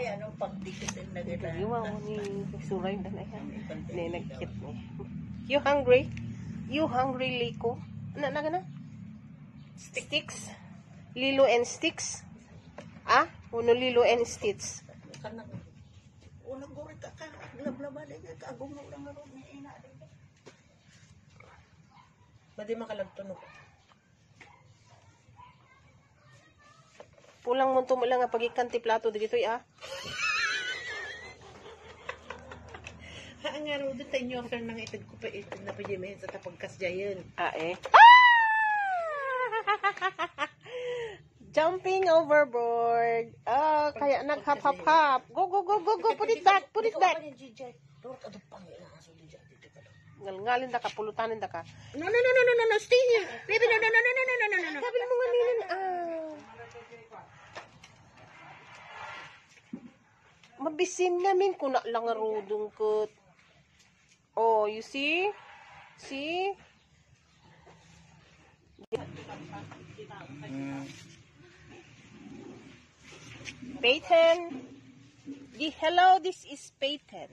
Ay, anong pagdikitin na gano'n? Yung mo ni Suray na na yan. Ni nagkit ni. You hungry? You hungry, Liko? Ano na gana? Sticks? Lilo and sticks? Ah? Uno lilo and sticks? Kanang unang guri ka lablaba din ka agum lang nga ron ni ina din. Badi makalagtunog. Pulang mo mo lang nga pagikan ti plato dito ah. Ang nga ro dito inyo ang nang itag ko pa ito na pajimahin sa tapagkas jayan. Ah eh. Jumping overboard. Ah, kaya naghap-hap-hap. Go, go, go, go, go. Put it back, put it back. Ngalngalin da ka, pulutanin da ka. No, stay here. Baby, no. Kabil mo nga nilin. Mabisin namin kung na lang arudong ko. Oh, you see? See? Peyton. Hello, this is Peyton.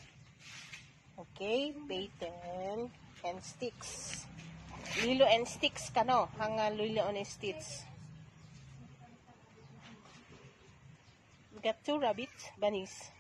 Okay, Peyton and sticks. Lilo and sticks ka no? Hanga Lilo and sticks. We got 2 rabbits, bunnies.